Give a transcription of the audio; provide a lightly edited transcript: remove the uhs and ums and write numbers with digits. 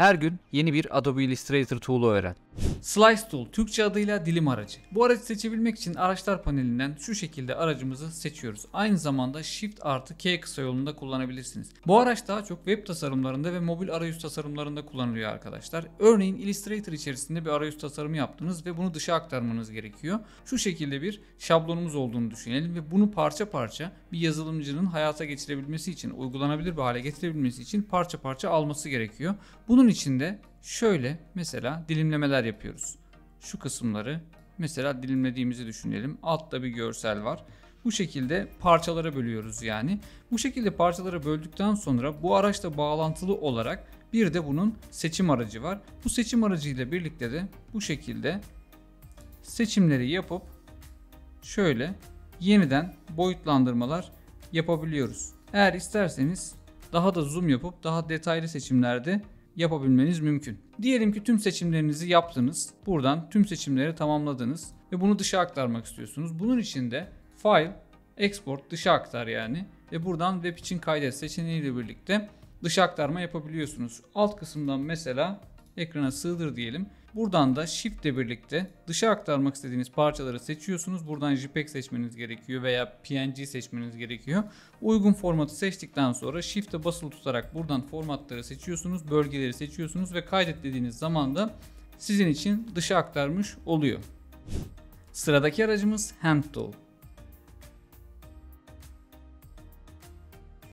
Her gün yeni bir Adobe Illustrator tool'u öğren. Slice Tool, Türkçe adıyla dilim aracı. Bu aracı seçebilmek için araçlar panelinden şu şekilde aracımızı seçiyoruz. Aynı zamanda Shift artı K kısa yolunda kullanabilirsiniz. Bu araç daha çok web tasarımlarında ve mobil arayüz tasarımlarında kullanılıyor arkadaşlar. Örneğin Illustrator içerisinde bir arayüz tasarımı yaptınız ve bunu dışa aktarmanız gerekiyor. Şu şekilde bir şablonumuz olduğunu düşünelim ve bunu parça parça bir yazılımcının hayata geçirebilmesi için, uygulanabilir bir hale getirebilmesi için parça parça alması gerekiyor. Bunun için de şöyle mesela dilimlemeler yapıyoruz. Şu kısımları mesela dilimlediğimizi düşünelim. Altta bir görsel var. Bu şekilde parçalara bölüyoruz yani. Bu şekilde parçalara böldükten sonra bu araçla bağlantılı olarak bir de bunun seçim aracı var. Bu seçim aracı ile birlikte de bu şekilde seçimleri yapıp şöyle yeniden boyutlandırmalar yapabiliyoruz. Eğer isterseniz daha da zoom yapıp daha detaylı seçimlerde yapabilmeniz mümkün. Diyelim ki tüm seçimlerinizi yaptınız. Buradan tüm seçimleri tamamladınız ve bunu dışa aktarmak istiyorsunuz. Bunun için de File, Export, dışa aktar yani ve buradan web için kaydet seçeneğiyle birlikte dışa aktarma yapabiliyorsunuz. Alt kısımdan mesela ekrana sığdır diyelim. Buradan da Shift ile birlikte dışa aktarmak istediğiniz parçaları seçiyorsunuz. Buradan JPEG seçmeniz gerekiyor veya PNG seçmeniz gerekiyor. Uygun formatı seçtikten sonra Shift'e basılı tutarak buradan formatları seçiyorsunuz, bölgeleri seçiyorsunuz ve kaydet dediğiniz zaman da sizin için dışa aktarmış oluyor. Sıradaki aracımız Hand Tool.